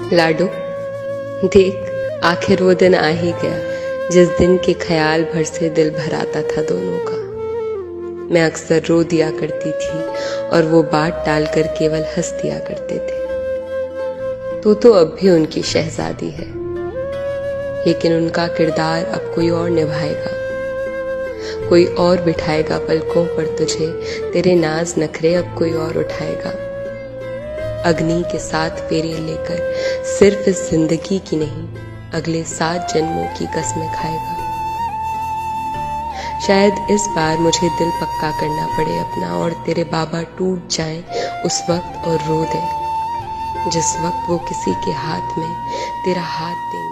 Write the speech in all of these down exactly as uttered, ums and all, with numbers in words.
लाडो, देख आखिर वो दिन आ ही गया जिस दिन के ख्याल भर से दिल भर आता था दोनों का। मैं अक्सर रो दिया करती थी और वो बात टालकर केवल हंस दिया करते थे। तो तो अब भी उनकी शहजादी है, लेकिन उनका किरदार अब कोई और निभाएगा, कोई और बिठाएगा पलकों पर तुझे, तेरे नाज नखरे अब कोई और उठाएगा। अग्नि के साथ फेरे लेकर सिर्फ इस जिंदगी की नहीं, अगले सात जन्मों की कसमें खाएगा। शायद इस बार मुझे दिल पक्का करना पड़े अपना, और तेरे बाबा टूट जाएं उस वक्त और रो दे जिस वक्त वो किसी के हाथ में तेरा हाथ देंगे।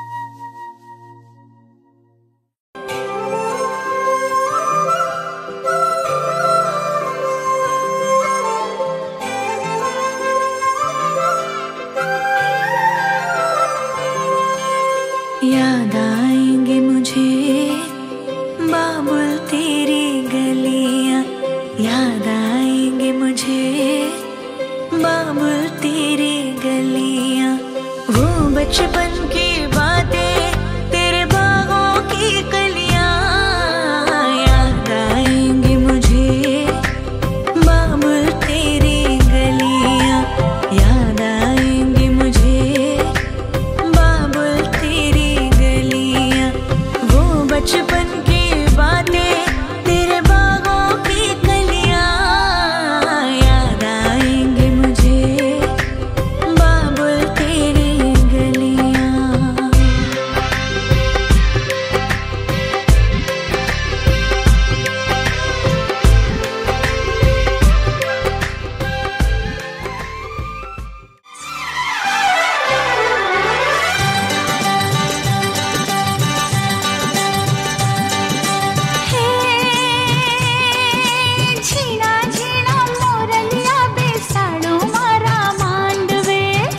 याद आएंगे मुझे बाबुल तेरी गलियां, याद आएंगे मुझे बाबुल तेरी गलियां, वो बचपन की बातें तेरे बागों की कलियां। याद आएंगे मुझे बाबुल तेरी गलियां, याद आएंगे मुझे बाबुल तेरी गलियां, वो बचपन की बातें तेरे बागों की कलियां। याद आएंगे मुझे बाबुल तेरी गलियां। झीणा झीणा मोरलिया बेसाडो मारा मांडवे,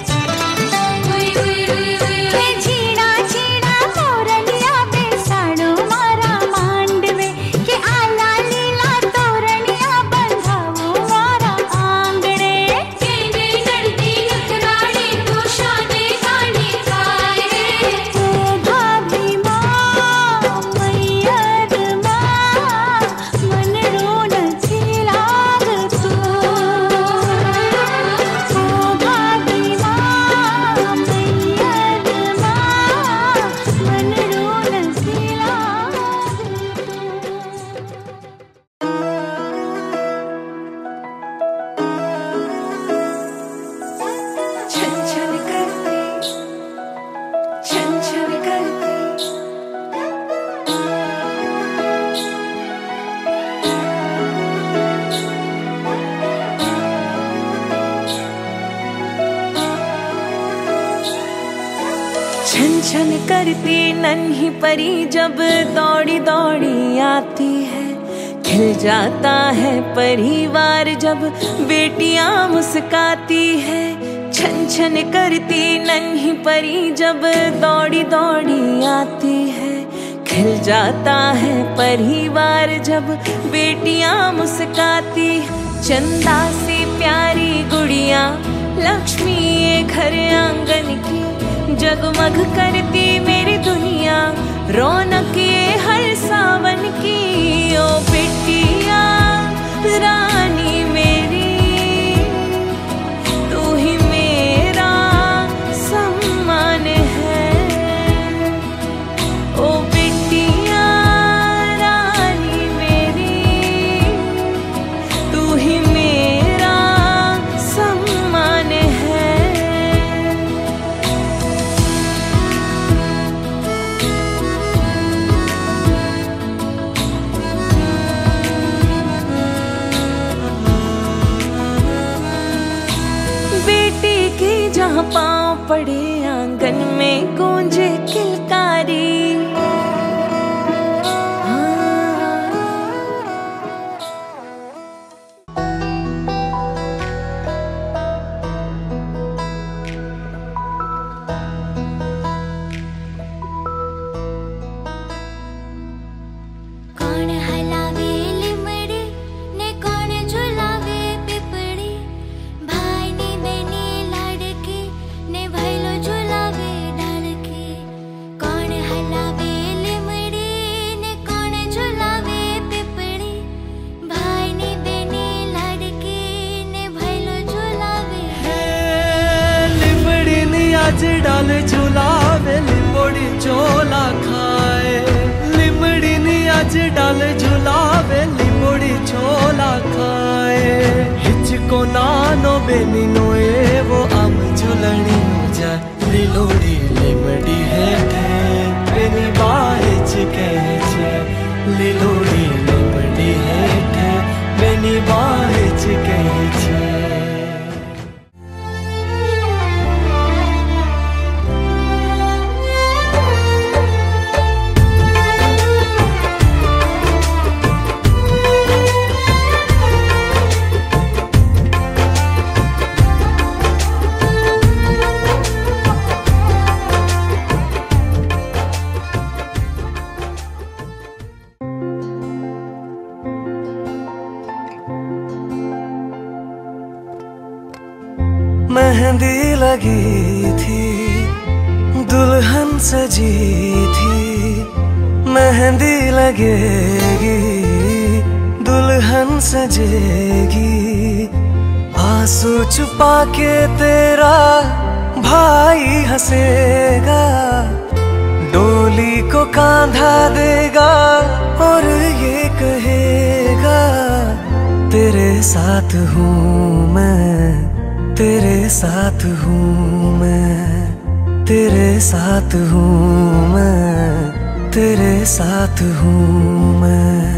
झीणा झीणा मोरलिया बेसाडो मारा मांडवे, के आला लीला तोरणिया बंधावो मारा आंगणे, केने करती नकराड़ी तो शाने गाणी गाय रे। ओ भाभी माँ मैयर माँ मनडो નથી लागतो, ओ भाभी माँ मैयर माँ मनडो નથી लागतो। छन छन करती छन छन करती छन छन करती नन्ही परी जब दौड़ी दौड़ी आती है, खिल जाता है परिवार जब बेटियां मुस्काती है। छन छन करती नन्ही परी जब दौड़ी दौड़ी आती है, खिल जाता है परिवार जब बेटियां मुस्काती। चंदा सी प्यारी गुड़िया लक्ष्मी ये घर आंगन की, जगमग करती मेरी दुनिया रौनक ये हर सावन की। ओ बेटिया रानी मेरी, तू ही मेरा सम्मान है। ओ बेटिया रानी मेरी, तू ही मेरा सम्मान है। बेटी की जहाँ पाँव पड़े आंगन में गूंजे किलकारी। कौन हलावे लिमड़ी ने कौन झुलावे पिपड़ी, भाई नी बहनी लाडकी ने भैलो बिच डाल झुलावे लिमुड़ी छोला खाए हिचको नानो बेनी नोए वो आम झुलनी नो जा लिलोड़ी लिमड़ी है बेनी बाहिच कहचे लिलोड़ी लिमड़ी है बेनी बाहिच कहचे। मेहंदी लगी थी दुल्हन सजी थी मेहंदी लगेगी दुल्हन सजेगी आंसू छुपा के तेरा भाई हंसेगा डोली को कांधा देगा और ये कहेगा तेरे साथ हूँ मैं तेरे साथ हूँ मैं तेरे साथ हूँ मैं तेरे साथ हूँ मैं।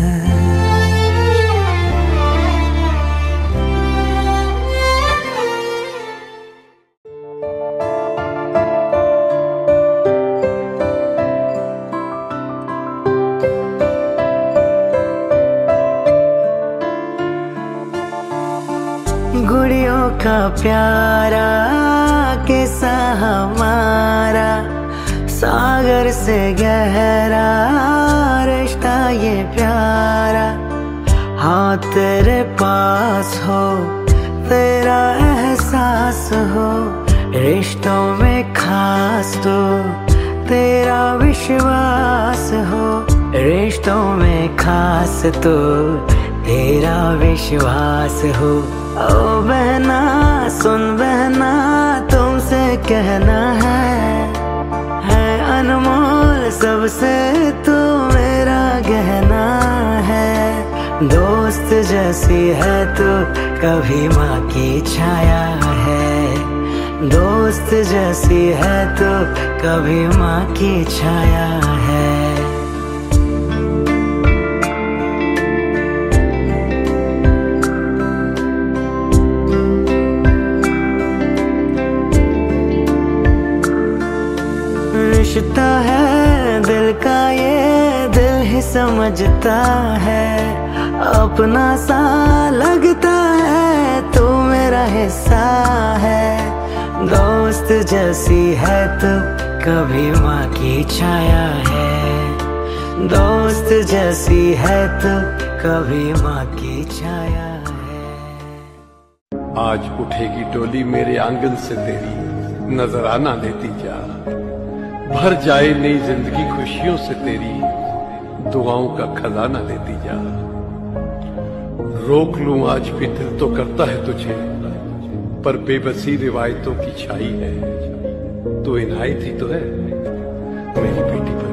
गुड़ियों का प्यारा किस्सा हमारा सागर से गहरा रिश्ता ये प्यारा हाँ तेरे पास हो तेरा एहसास हो रिश्तों में खास तो तेरा विश्वास हो रिश्तों में खास तो तेरा विश्वास हो। ओ बहना सुन बहना तुमसे कहना है है अनमोल सबसे तू मेरा गहना है दोस्त जैसी है तू कभी माँ की छाया है दोस्त जैसी है तू कभी माँ की छाया है। रिश्ता है दिल का ये दिल ही समझता है अपना सा लगता है तू मेरा हिस्सा है दोस्त जैसी है तू कभी माँ की छाया है दोस्त जैसी है तू कभी माँ की छाया है। आज उठेगी डोली मेरे आंगन से तेरी नजर आना देती जा भर जाए नई जिंदगी खुशियों से तेरी दुआओं का खजाना देती जा रोक लूं आज भी दिल तो करता है तुझे पर बेबसी रिवायतों की छाई है तो इनायत ही तो है मेरी बेटी।